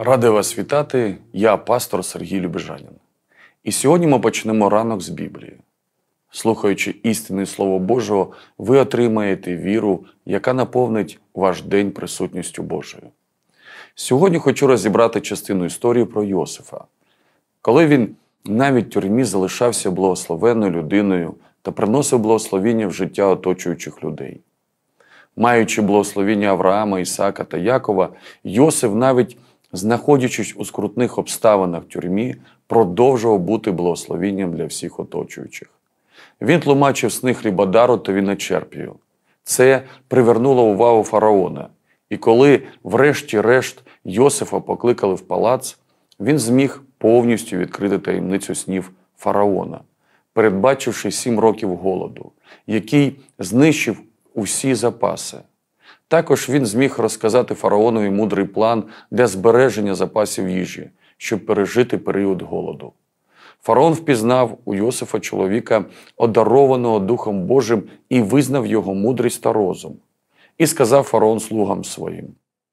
Радий вас вітати, я пастор Сергій Любежанін. І сьогодні ми почнемо ранок з Біблії. Слухаючи істинне Слово Божого, ви отримаєте віру, яка наповнить ваш день присутністю Божою. Сьогодні хочу розібрати частину історії про Йосифа. Коли він навіть в тюрмі залишався благословенною людиною та приносив благословіння в життя оточуючих людей. Маючи благословіння Авраама, Ісаака та Якова, Йосиф навіть знаходячись у скрутних обставинах в тюрмі, продовжував бути благословінням для всіх оточуючих. Він тлумачив сни хлібодару та виночерпію. Це привернуло увагу фараона. І коли, врешті-решт, Йосифа покликали в палац, він зміг повністю відкрити таємницю снів фараона, передбачивши 7 років голоду, який знищив усі запаси. Також він зміг розказати фараонові мудрий план для збереження запасів їжі, щоб пережити період голоду. Фараон впізнав у Йосифа чоловіка, одарованого Духом Божим, і визнав його мудрість та розум. І сказав фараон слугам своїм: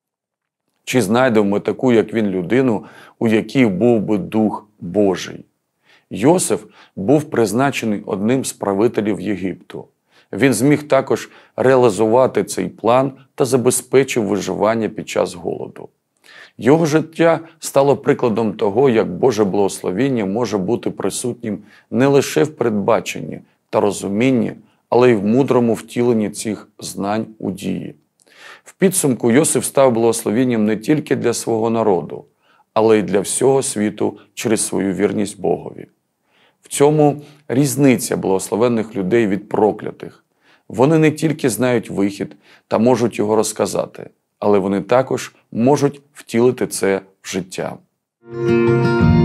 «Чи знайдемо ми таку, як він, людину, у якій був би Дух Божий?» Йосиф був призначений одним з правителів Єгипту. Він зміг також реалізувати цей план та забезпечив виживання під час голоду. Його життя стало прикладом того, як Боже благословіння може бути присутнім не лише в передбаченні та розумінні, але й в мудрому втіленні цих знань у дії. В підсумку Йосиф став благословінням не тільки для свого народу, але й для всього світу через свою вірність Богові. В цьому різниця благословенних людей від проклятих. Вони не тільки знають вихід та можуть його розказати, але вони також можуть втілити це в життя.